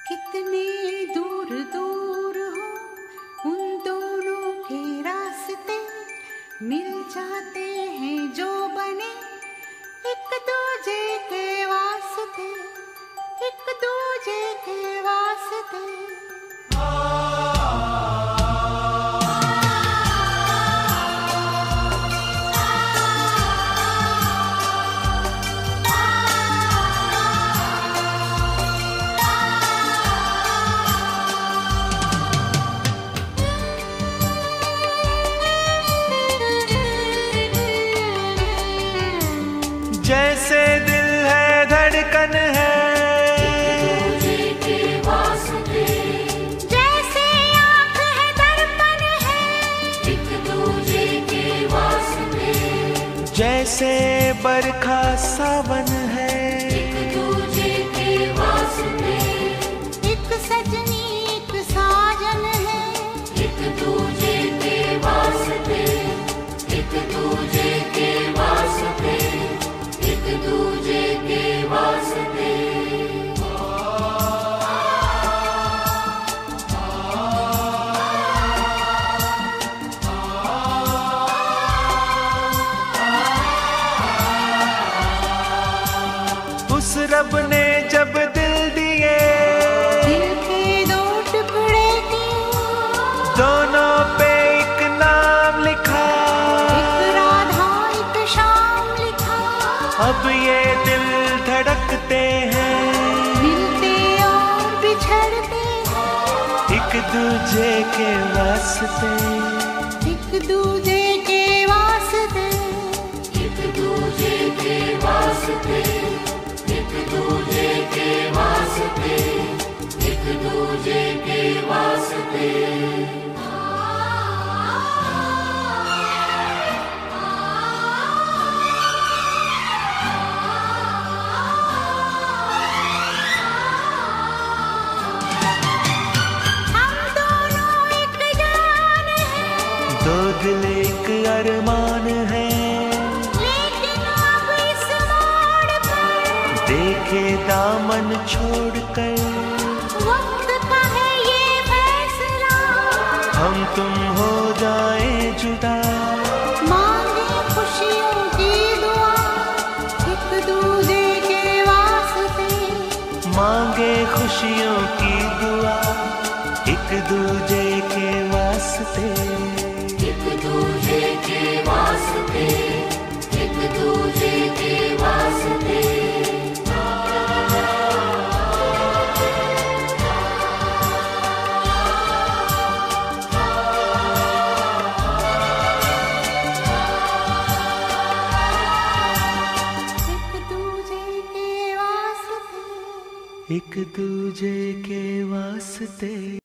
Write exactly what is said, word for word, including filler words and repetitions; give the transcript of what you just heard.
कितने दूर दूर हो उन दोनों के रास्ते, मिल जाते हैं जो बने एक दूजे के वास्ते, एक दूजे के वास्ते। जैसे दिल है धड़कन है, एक दूजे के वास्ते, जैसे आँख है दर्पण है, एक दूजे के वास्ते, जैसे बरखा सावन है, एक दूजे के वास्ते, एक सजनी एक साजन है, एक दूजे के वास्ते, एक दूजे के वास्ते, एक दूजे के वास्ते। उस रब ने जब दिल दिए, दिल के दो टुकड़े किए, दोनों पे एक नाम लिखा, एक राधा एक श्याम लिखा। अब ये दिल धड़कते हैं, मिलते और बिछड़ते एक दूजे के वास्ते, एक दूजे के वास्ते, एक दूजे के वास्ते, एक दूजे के वास्ते, एक दूजे के वास्ते। दो दिल एक अरमान है, लेकिन अब इस मोड़ पर देखे दामन छोड़कर, वक्त का है ये फैसला, हम तुम हो जाए जुदा, मांगे खुशियों की दुआ, एक दूजे के वास्ते, मांगे खुशियों की दुआ, एक दूजे के वास्ते, एक दूजे के वास्ते, एक दूजे के वास्ते। एक दूजे के वास्ते, एक दूजे के वास्ते।